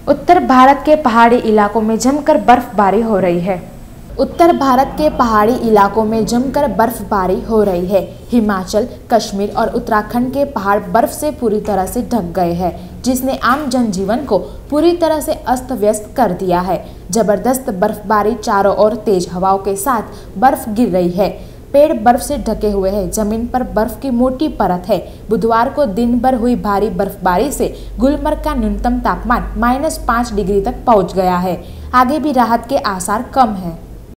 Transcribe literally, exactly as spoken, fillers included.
उत्तर भारत के पहाड़ी इलाकों में जमकर बर्फबारी हो रही है। उत्तर भारत के पहाड़ी इलाकों में जमकर बर्फबारी हो रही है। हिमाचल, कश्मीर और उत्तराखंड के पहाड़ बर्फ से पूरी तरह से ढक गए हैं, जिसने आम जनजीवन को पूरी तरह से अस्त व्यस्त कर दिया है। जबरदस्त बर्फबारी, चारों ओर तेज हवाओं के साथ बर्फ गिर रही है। पेड़ बर्फ से ढके हुए हैं, जमीन पर बर्फ की मोटी परत है। बुधवार को दिन भर हुई भारी बर्फबारी से गुलमर्ग का न्यूनतम तापमान माइनस पाँच डिग्री तक पहुंच गया है। आगे भी राहत के आसार कम है।